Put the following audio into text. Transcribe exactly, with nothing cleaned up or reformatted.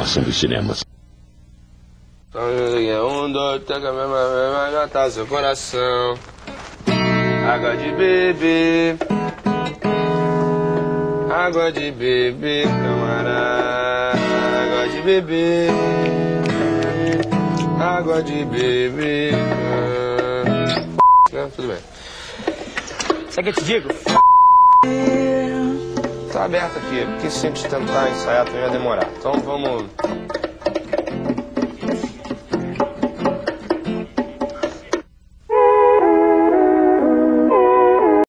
gostam dos cinemas. Um, dois, três, vai matar seu coração. Água de beber, água de beber, camarada. Água de beber, água de beber. Não, tudo bem. Sabe o que eu te digo? Tá aberto aqui, porque sempre tentar ensaiar também vai demorar. Então vamos...